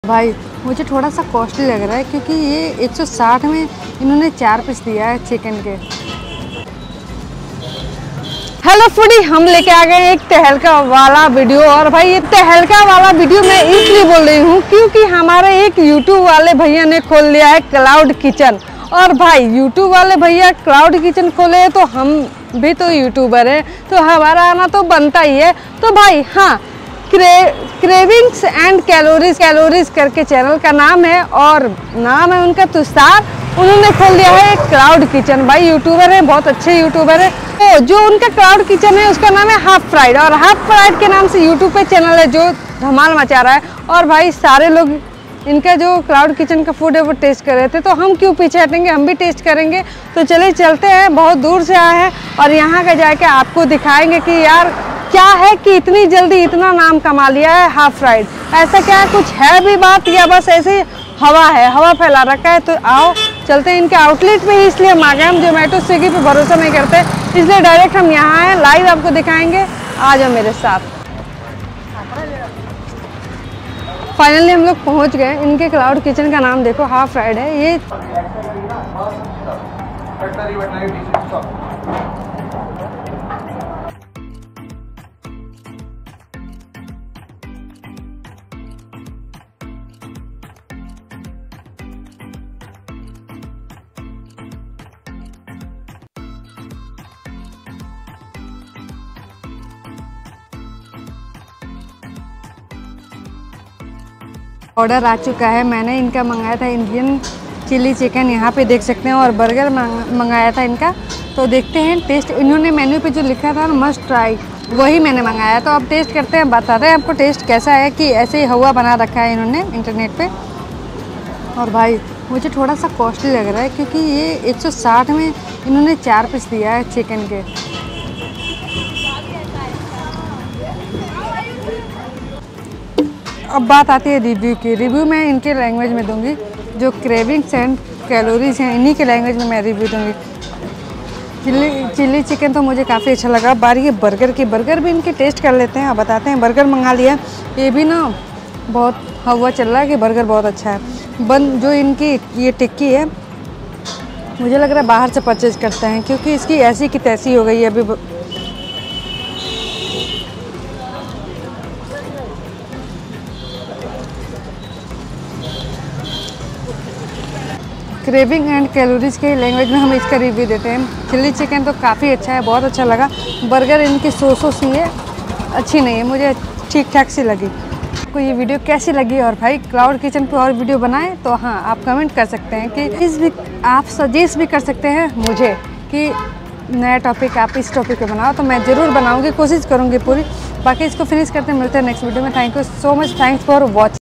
भाई मुझे थोड़ा सा कॉस्टली लग रहा है क्योंकि ये 160 में इन्होंने 4 पीस दिया है चिकन के। हेलो फूडी, हम लेके आ गए एक तहलका वाला वीडियो। और भाई ये तहलका वाला वीडियो मैं इसलिए बोल रही हूँ क्योंकि हमारे एक यूट्यूब वाले भैया ने खोल लिया है क्लाउड किचन। और भाई यूट्यूब वाले भैया क्लाउड किचन खोले तो हम भी तो यूट्यूबर है, तो हमारा आना तो बनता ही है। तो भाई हाँ, क्रेविंग्स एंड कैलोरीज करके चैनल का नाम है और नाम है उनका तुषार। उन्होंने खोल दिया है क्लाउड किचन। भाई यूट्यूबर है, बहुत अच्छे यूट्यूबर है। तो जो उनका क्लाउड किचन है उसका नाम है हाफ फ्राइड, और हाफ फ्राइड के नाम से यूट्यूब पे चैनल है जो धमाल मचा रहा है। और भाई सारे लोग इनका जो क्लाउड किचन का फूड है वो टेस्ट कर रहे थे, तो हम क्यों पीछे हटेंगे, हम भी टेस्ट करेंगे। तो चलिए चलते हैं, बहुत दूर से आए हैं और यहाँ का जाके आपको दिखाएंगे कि यार क्या है कि इतनी जल्दी इतना नाम कमा लिया है हाफ फ्राइड। ऐसा क्या कुछ है भी बात या बस ऐसे हवा है, हवा फैला रखा है। तो आओ चलते हैं इनके आउटलेट पे ही, इसलिए हम आ गए। हम जोमेटो स्विगी पे भरोसा नहीं करते, इसलिए डायरेक्ट हम यहाँ हैं, लाइव आपको दिखाएंगे। आ जाओ मेरे साथ। फाइनली हम लोग पहुँच गए। इनके क्लाउड किचन का नाम देखो, हाफ फ्राइड है ये। ऑर्डर आ चुका है। मैंने इनका मंगाया था इंडियन चिली चिकन, यहाँ पे देख सकते हैं, और बर्गर मंगाया था इनका। तो देखते हैं टेस्ट। इन्होंने मेन्यू पे जो लिखा था मस्ट ट्राई, वही मैंने मंगाया। तो अब टेस्ट करते हैं, बताते हैं आपको टेस्ट कैसा है। कि ऐसे ही हवा बना रखा है इन्होंने इंटरनेट पे। और भाई मुझे थोड़ा सा कॉस्टली लग रहा है क्योंकि ये 160 में इन्होंने 4 पीस दिया है चिकन के। अब बात आती है रिव्यू की। रिव्यू मैं इनके लैंग्वेज में दूंगी, जो क्रेविंग्स एंड कैलोरीज हैं इन्हीं के लैंग्वेज में मैं रिव्यू दूंगी। चिली चिकन तो मुझे काफ़ी अच्छा लगा। बारी है बर्गर की, बर्गर भी इनके टेस्ट कर लेते हैं। अब बताते हैं, बर्गर मंगा लिया। ये भी ना बहुत हवा चल रहा है कि बर्गर बहुत अच्छा है। जो इनकी ये टिक्की है, मुझे लग रहा है बाहर से परचेज करते हैं क्योंकि इसकी ऐसी की तैसी हो गई है अभी। क्रेविंग एंड कैलोरीज के लैंग्वेज में हम इसका रिव्यू देते हैं। चिली चिकन तो काफ़ी अच्छा है, बहुत अच्छा लगा। बर्गर इनकी सॉस सी है, अच्छी नहीं है, मुझे ठीक ठाक सी लगी। आपको ये वीडियो कैसी लगी? और भाई क्लाउड किचन पे और वीडियो बनाएं तो हाँ, आप कमेंट कर सकते हैं कि इस भी आप सजेस्ट भी कर सकते हैं मुझे कि नया टॉपिक आप इस टॉपिक पे बनाओ, तो मैं ज़रूर बनाऊँगी, कोशिश करूँगी पूरी। बाकी इसको फिनिश करते मिलते हैं नेक्स्ट वीडियो में। Thank you so much, thanks for watching.